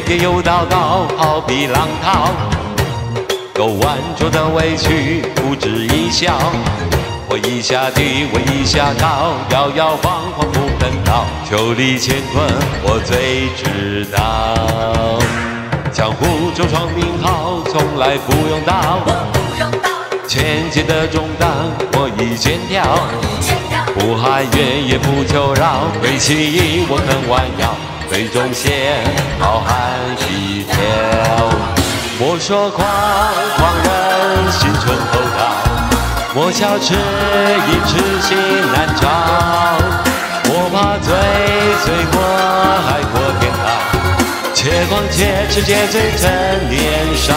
跌又倒倒，好比浪涛。有万种的委屈，不值一笑。我一下低，我一下高，摇摇晃晃不肯倒。秋里乾坤，我最知道。江湖中闯名号，从来不用刀。前进的重担，我已肩挑。不喊冤，也不求饶，对其义，我肯弯腰。最终线，好汉一条。莫说狂人心存厚道。莫笑迟疑，痴心难找。莫怕罪过海阔天高。且狂且痴，且醉趁年少。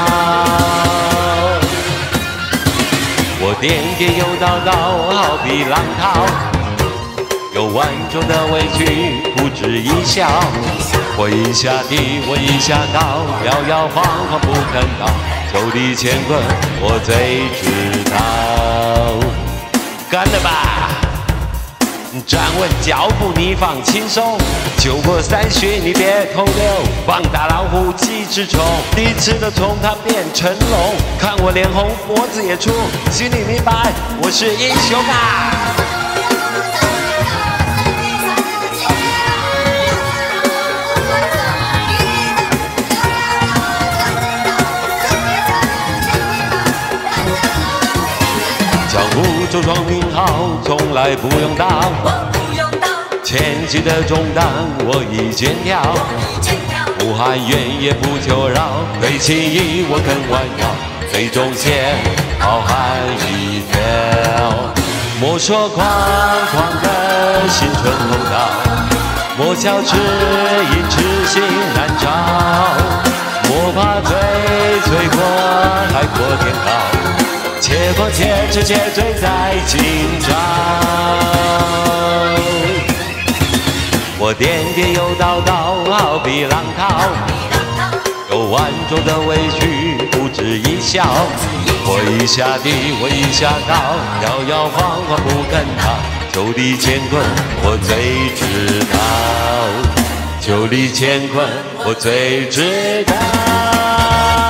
我颠颠又倒倒，好比浪涛。有万种的委屈，不值一笑。我一下低，我一下高，摇摇晃晃不肯倒。秋里乾坤，我最知道。干了吧！站稳脚步，你放轻松。酒过三巡，你别偷溜。棒打老虎，鸡吃虫。第一次的虫，它变成龙。看我脸红，脖子也粗，心里明白，我是英雄啊！江湖中闯名号，从来不用刀。前进的重担，我已肩挑。不喊冤，也不求饶，对其义，我肯弯腰。最终线，好汉一条。莫说狂人心存厚道。莫笑痴疑，痴心难找。莫怕罪过海阔天高。且狂且痴，且醉在今朝。我颠颠又倒倒，好比浪涛。有万种的委屈，不值一笑。我一下低，我一下高，摇摇晃晃不肯倒。秋里乾坤，我最知道。秋里乾坤，我最知道。